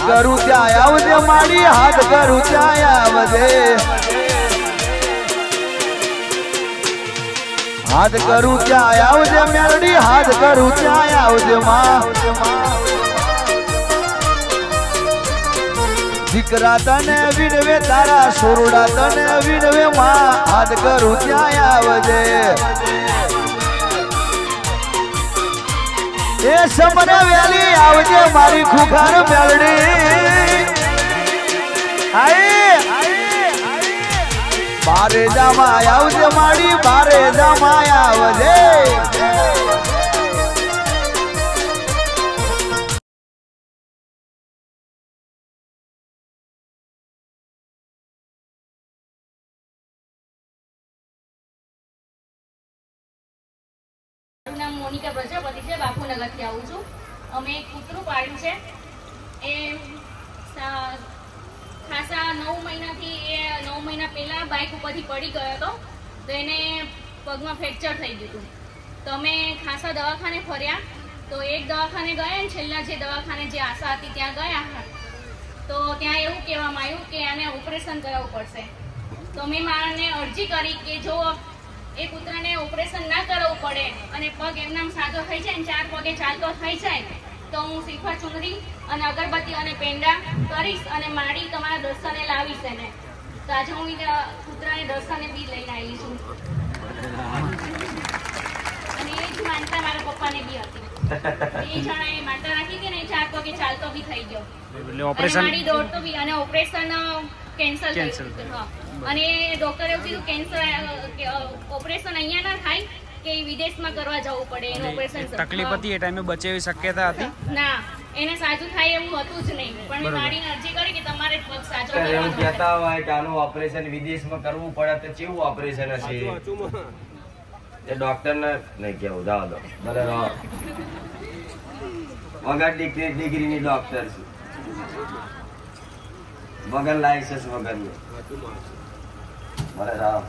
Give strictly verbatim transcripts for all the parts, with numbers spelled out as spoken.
करूं त्या आवजे माड़ी हाथ करूं त्या आवजे हाथ करूं त्या आवजे मेलडी हाथ करूं त्या आवजे मां दीकरा तने विनवे तारा सोरडा तने विनवे मां हाथ करूं त्या आवजे ए समने वेली आवजे मारी खुखार मेलडी आए बारे जामा आवजे माड़ी बारे जामा आवजे नाम मोनिका प्रजापति है बापूनगर थी आऊँ छू अमे एक कूतरू पाळ्युं छे ए खासा नौ महीना थी ए नौ महीना पहला बाइक उपरथी पड़ी गयो तो तो एने पगमां फ्रेक्चर थई गयुं हतुं तो अमे खासा दवाखाने फर्या तो एक दवाखाने गया ने छेल्ला जे दवाखाने जे आशा हती त्यां गया तो त्यां एवुं कहेवामां आव्युं के आने ऑपरेशन कराववुं पड़शे तो मैं माने अरजी करी के जो ए कूतराने ऑपरेशन ना करवू पड़े अने पग एमनाम साजो थई जाय चार पगे चालतो थई जाय तो हूँ श्रीफळ चुनरी अने अगरबत्ती अने पेंडा करीश अने माड़ी तमारा दर्शने लावीश एने तो आज हूँ कूतराने दर्शने बी लईने आवी छुं अने ए ज मानता मारा पप्पाने बी हती ए जणाए मानता राखी के ने चार पगे चालतो बी थई गयो એટલે ઓપરેશન માડી દોડતો બી અને ઓપરેશન કેન્સલ થઈ ગયું હા અને ડોક્ટરે એવું કીધું કેન્સર ઓપરેશન અહીંયા ના થાય કે વિદેશમાં કરવા જવું પડે એનું ઓપરેશન તકલીફ હતી એ ટાઈમે બચેવી શક્યતા હતી ના એને સાજું થાય એવું હતું જ નહીં પણ મેં માડીને અરજી કરી કે તમારે પગ સાજો કરવાનો કહેતા હોય કે આનું ઓપરેશન વિદેશમાં કરવું પડે તો કેવું ઓપરેશન હશે એ ડોક્ટરને નહીં કેવું જાવ દો બરાબર વગર ડિગ્રી ડિગ્રીની ડોક્ટર છે વગર લાયસન્સ વગરની બરાબર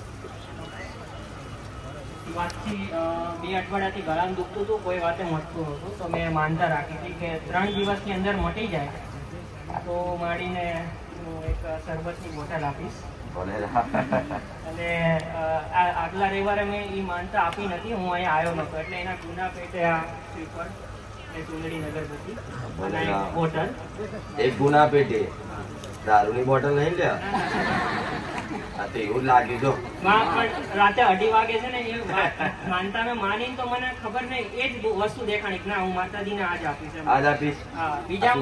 વાતથી બે અઠવાડિયાથી ગળામાં દુખતું હતું કોઈ વાતે મટતું નહોતું તો મેં માનતા રાખી હતી કે ત્રણ દિવસની અંદર મટી જાય તો માડીને હું એક શરબતની બોટલ આપીશ અને આગલા રવિવારે મેં એ માનતા આપી નથી હું અહીંયા આવ્યો નહોતો એટલે એના ગુના પેટે આ શ્રીફળ અને ચુંદડી અગરબત્તી અને એક બોટલ એક ગુના પેટે દારૂની બોટલ નહીં લે એવું લાગ્યું જો રાતે અઢી વાગે છે ને એ માનતા મેં માની તો મને ખબર નહીં એ જ વસ્તુ દેખાણી ના હું માતાજીને આજ આપીશ આજ આપીશ બીજા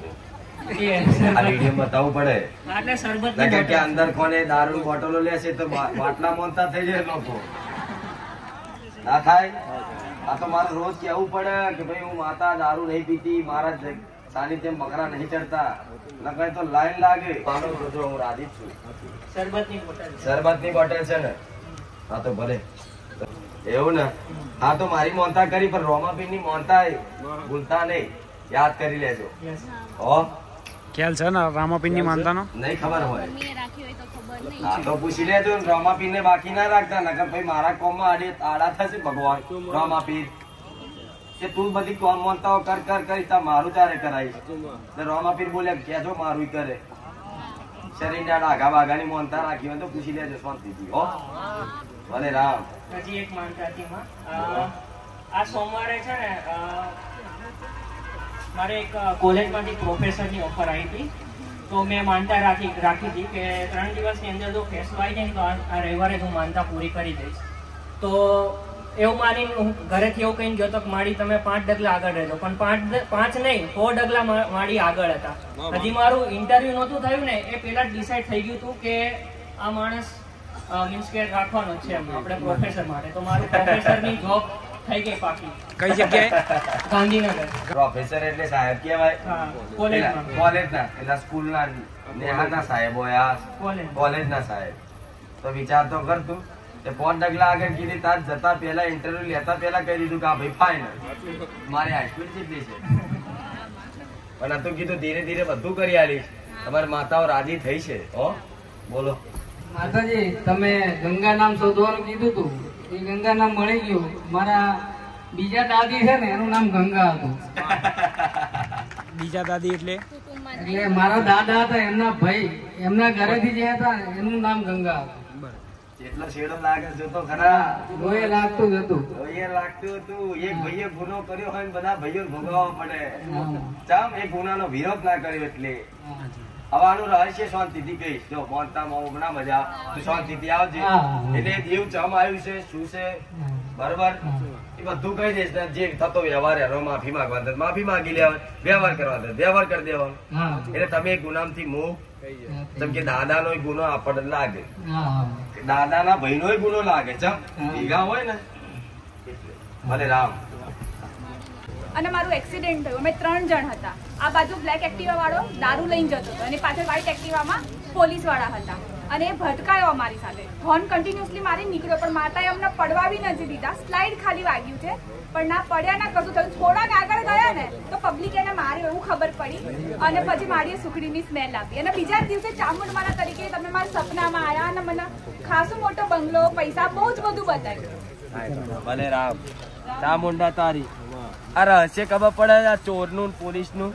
બતાવવું પડે એટલે શરબત કે અંદર કોને દારૂ બોટલો લેશે તો બાટલા મોનતા થઈ જાય લોકો ના થાય આ તો મારે રોજ કેવું પડે કે ભાઈ હું માતા દારૂ નહીં પીતી મારા સાનિધ્ય બકરા નહીં ચડતા નકર તો લાઈન લાગે હું રાજી છું શરબતની બોટલ શરબતની બોટલ છે ને હા તો ભલે એવું ને હા તો મારી મોનતા કરી પણ રોમાપીર ની મોનતા ભૂલતા નહીં યાદ કરી લેજો હો ખ્યાલ છે ને રામાપીર ની માનતા નો નહીં ખબર હોય હા તો પૂછી લેજો રોમાપીર ને બાકી ના રાખતા નકર ભાઈ મારા કોમ માં આડે આડા થશે ભગવાન રોમાપીર કે તું બધી કોમ મોનતાઓ કર કર કરી તા મારું તારે કરાઈશ તો રોમાપીર બોલે કેજો મારું કરે શરીર ના ડાઘા બાઘાની મોનતા રાખી હોય તો પૂછી લેજો શાંતિથી હો ભલે રામ હજી એક માનતા હતી માં આ સોમવારે છે ને મારે એક કોલેજમાંથી પ્રોફેસરની ઓફર આવી હતી તો મેં માનતા રાખી રાખી હતી કે ત્રણ દિવસની અંદર જો ફેસલો આવી જાય તો આ રવિવારે હું માનતા પૂરી કરી દઈશ તો એવું મારીને હું ઘરેથી એવું કહીને ગયો તો માડી તમે પાંચ ડગલા આગળ રહેજો પણ પાંચ પાંચ નહીં સો ડગલા માડી આગળ હતા હજી મારું ઇન્ટરવ્યુ નહોતું થયું ને એ પેલા જ ડિસાઈડ થઈ ગયું હતું કે આ માણસ મીન્સ કે રાખવાનો છે આપણે પ્રોફેસર માટે તો મારું પ્રોફેસરની જોબ થઈ ગઈ પાકી કઈ જગ્યાએ ગાંધીનગર પ્રોફેસર એટલે સાહેબ કહેવાય કોલેજમાં કોલેજના એટલે સ્કૂલના નેહાના સાહેબ હોય કોલેજના સાહેબ તો વિચાર તો કર તું પાંચ ડગલા આગળ કીધી તાર જતા પેલા ઇન્ટરવ્યુ લેતા પેલા કહી દીધું કે ભાઈ ફાઇનલ મારી હાઈસ્પીડ જેટલી છે પણ આ તો કીધું ધીરે ધીરે બધું કરી આલીશ તમારી માતાઓ રાજી થઈ છે હો બોલો માતાજી તમે ગંગા નામ શોધવાનું કીધું તું એ ગંગા નામ મળી ગયું મારા બીજા દાદી છે ને એનું નામ ગંગા હતું બીજા દાદી એટલે એટલે મારા દાદા હતા એમના ભાઈ એમના ઘરેથી જે હતા ને, એમનું નામ ગંગા હતું. જેટલો શેડો લાગે જો તો ખરા લોહી લાગતું જ હતું. એ લાગતું હતું. એક ભાઈએ ગુનો કર્યો હોય ને બધા ભાઈઓ ભોગવવા પડે. ચમ એ ગુનાનો વિરોધ ના કર્યો એટલે હવે આનું રહસ્ય શાંતિથી કહીશ. જો મોનતામાં ના મજા તું શાંતિથી આવજે. એટલે દેવ ચમ આવ્યું છે શું છે બરોબર એ બધું કહી દઈશ ને. જે થતો વ્યવહાર એનો માફી માંગવા દે માફી માંગી લેવા, વ્યવહાર કરવા દે વ્યવહાર કરી દેવાનો. એટલે તમે ગુનામથી મુક્ત. જેમ કે દાદા નો ગુનો આપણને લાગે, દાદા ના ભાઈ નો ગુનો લાગે. ચમ ભેગા હોય ને ભલે રામ. અને મારું એક્સિડન્ટ થયું. અમે ત્રણ જણ હતા. આ બાજુ બ્લેક એક્ટિવા વાળો દારૂ લઈને જતો હતો અને પાછળ વ્હાઈટ એક્ટિવામાં પોલીસ વાળા હતા. અને એ ભટકાયો અમારી સાથે. હોર્ન કન્ટિન્યુઅસલી મારી નીકળ્યો પણ માતાએ અમને પડવા બી નથી દીધા. સ્લાઇડ ખાલી વાગ્યું છે પણ ના પડ્યા ના કશું થયું. થોડા ને આગળ ગયા ને તો પબ્લિક એને માર્યો એવું ખબર પડી અને પછી મારી સુખડીની સ્મેલ આપી. અને બીજા દિવસે ચામુંડમાના તરીકે તમે મારા સપનામાં આવ્યા અને મને ખાસો મોટો બંગલો, પૈસા, બહુ જ બધું બતાવ્યું. ભલે રામ. ચામુંડા તારી આ રહસ્ય ખબર પડે આ ચોર નું પોલીસ નું.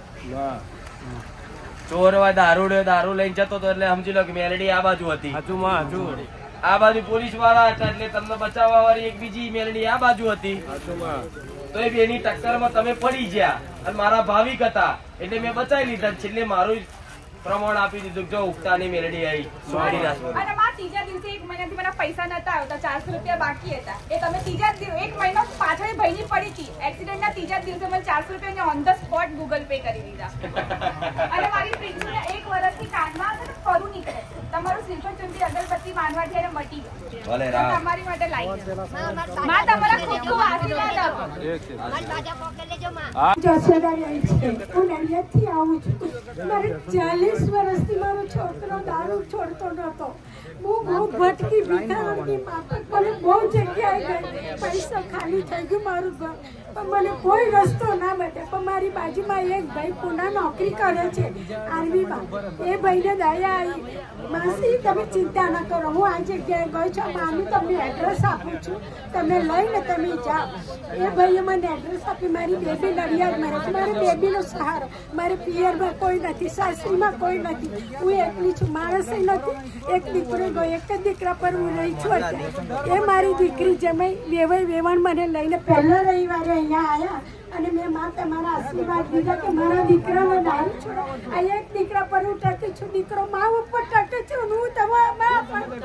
ચોર દારૂ દારૂ લઈને જતો હતો એટલે સમજી લો કે મેલેડી આ બાજુ હતી, આ બાજુ પોલીસ વાળા હતા એટલે તમને બચાવવા વાળી એક બીજી મેલેડી આ બાજુ હતી. તો એ બેની ટક્કર માં તમે પડી ગયા અને મારા ભાવિક હતા એટલે મેં બચાવી લીધા. છેલ્લે મારું પ્રમાણ આપી દીધું જો ઉગતાની મેલેડી આવી. અને મારા ત્રીજા દિવસે એક મહિનાથી મને પૈસા નતા આવતા, ચારસો રૂપિયા બાકી હતા. એ તમે ત્રીજા એક મહિનો પાછળ ભાઈની પડી હતી. એક્સિડન્ટના ત્રીજા દિવસે મને ચારસો રૂપિયા on the spot Google Pay કરી દીધા. અને મારી પ્રિન્સને એક વર્ષથી કાનમાં છે ને ફરું નીકળે. તમારું શ્રીફળ ચુંટી અગરબત્તી માનવાથી એને મટી ગયું. તમારી માટે લાવી માં તમારા ખૂબ ખૂબ આશીર્વાદ આપો. હું નડિયાદથી આવું છું. મારે ચાલીસ વર્ષથી મારો છોકરો દારૂ છોડતો નતો. હું બહુ ભટકી ભિખારણની માફક મને બહુ જગ્યાએ ગઈ. પૈસા ખાલી થઈ ગયું મારું ઘર પણ મને કોઈ રસ્તો ના બને. પણ મારી બાજુમાં એક ભાઈ પુના નોકરી કરે છે આર્મીમાં. એ ભાઈને દયા આવી. માસી તમે ચિંતા ન કરો, હું આ જગ્યાએ ગઈ છું. મામી તમને એડ્રેસ આપું છું, તમે લઈને તમે જાઓ. એ ભાઈએ મને એડ્રેસ આપી. મારી બેબી નડિયાદમાં રહે છે. મારી બેબીનો સહારો. મારે પિયરમાં કોઈ નથી, સાસરીમાં કોઈ નથી. હું એકલી છું, માણસે નથી. એક દીકરો ગયો, એક જ દીકરા પર હું રહી છું અત્યારે. એ મારી દીકરી જમાઈ વેવાઈ વેવાણ મને લઈને પહેલા રવિવારે અહીંયા આવ્યા અને મેં માં તમારા આશીર્વાદ દીધા કે મારા દીકરાને દારૂ છોડો. આ એક દીકરા પર હું ટકી છું, દીકરો મા ઉપર ટકે છે. હું તમારા મા પર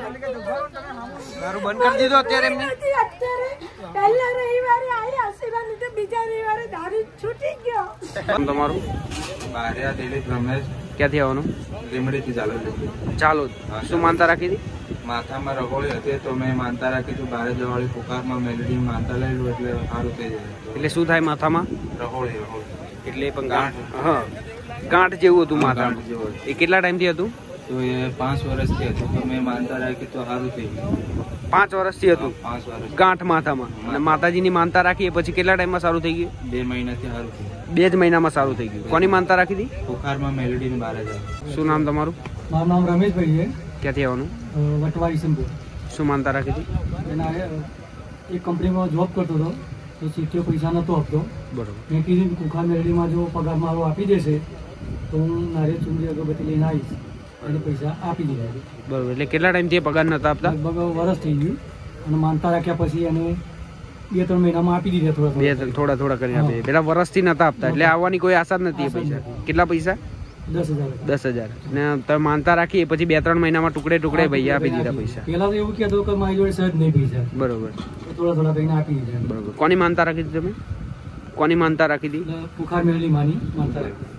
દારૂ બંધ કરી દીધો અત્યારે એમને? અત્યારે પહેલા રવિવારે આવી આશીર્વાદ લીધા, બીજા રવિવારે દારૂ છૂટી ગયો. તમારું? બારિયા દિલીપ રમેશ. ક્યાંથી આવવાનું? લીમડીથી ચાલુ ચાલો. શું માનતા રાખી હતી? માથામાં રગોળી હતી તો મેં માનતા રાખી હતું. બારે જવાળી પુકારમાં મેલડી માનતા લઈ એટલે સારું થઈ જાય. એટલે શું થાય માથામાં? રગોળી રગોળી એટલે પણ ગાંઠ. હા, ગાંઠ જેવું હતું માથામાં. એ કેટલા ટાઈમથી હતું? તો એ પાંચ વર્ષથી હતું તો મેં માનતા રાખી તો સારું થઈ ગયું. પાંચ વર્ષથી હતું પાંચ વર્ષ ગાંઠ માથામાં. અને માતાજીની માનતા રાખી પછી કેટલા ટાઈમમાં સારું થઈ ગયું? બે મહિનાથી સારું થઈ ગયું. બે જ મહિનામાં સારું થઈ ગયું. કોની માનતા રાખી હતી? પુકારમાં મેલડી ને બારે જાય. શું નામ તમારું? મારું નામ રમેશભાઈ છે. ક્યાંથી આવવાનું? વટવા ઈસમપુર. શું માનતા રાખી હતી? એના એક કંપનીમાં જોબ કરતો હતો તો સીટીઓ પૈસા નહોતો આપતો. બરોબર. મેં કીધું કુખાર મેલડીમાં જો પગાર મારો આપી દેશે તો હું નારિયેળ ચૂંદડી અગરબત્તી લઈને આવીશ. એને પૈસા આપી દીધા. બરોબર. એટલે કેટલા ટાઈમથી પગાર નતા આપતા? લગભગ વરસ થઈ ગયું. અને માનતા રાખ્યા પછી એને બે ત્રણ મહિનામાં આપી દીધા. થોડા બે થોડા થોડા કરીને આપે. પેલા વર્ષથી નતા આપતા એટલે આવવાની કોઈ આશા જ નથી. એ પૈસા કેટલા પૈસા? દસ હજાર. દસ હજાર. ને તમે માનતા રાખી પછી બે ત્રણ મહિનામાં ટુકડે ટુકડે ભાઈ આપી દીધા પૈસા. પેલા તો એવું કહેતો કે મારી જોડે સહજ નહીં પૈસા. બરોબર. થોડા થોડા કરીને આપી દીધા. બરોબર. કોની માનતા રાખી હતી તમે? કોની માનતા રાખી હતી? પુખાર મેલડી માની માનતા રાખી.